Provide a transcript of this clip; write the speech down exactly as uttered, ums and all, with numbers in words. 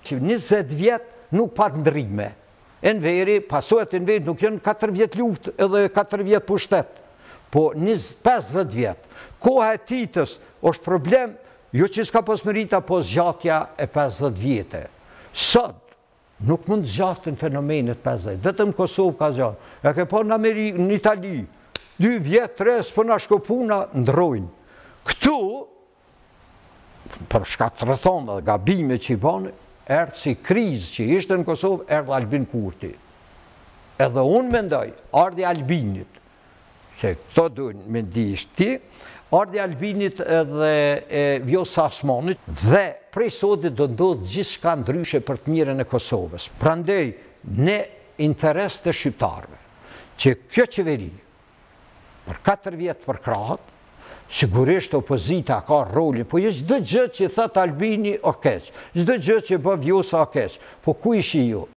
që njëzet vjetë nuk pat ndrime. E në veri, pasohet e në veri, nuk janë katër vjetë luft edhe katër vjetë pushtet, po pesëdhjetë vjetë. Koha e titës është problem, jo që s'ka pos merita, po zgjatja e pesëdhjetë vjetë. Sot, nuk mund zgjatën fenomenet pesëdhjetë, vetëm Kosovë ka zgjatë. E ke po në Amerikë, në Itali, dy vjetë, tre, s'po në shkopuna, ndrojnë. Këtu, për shka të rëthonë dhe gabime që i banë, erdhë si krizë që ishte në Kosovë, erdhë Albin Kurti. Edhe unë mendoj, ardhi Albinit, se këto dujnë me ndi ishtë ti, ardhi Albinit edhe Vjosa Asmanit, dhe prej sotit do ndodhë gjithë shka ndryshe për të mirën e Kosovës. Prandej, ne interes të shqiptarve, që kjo qeveri, për katër vjetë për krahët, sigurisht opozita ka roli, po jo çdo gjë që thot Albini o keq, çdo gjë që bë Vjosa o keq, po ku ishi ju?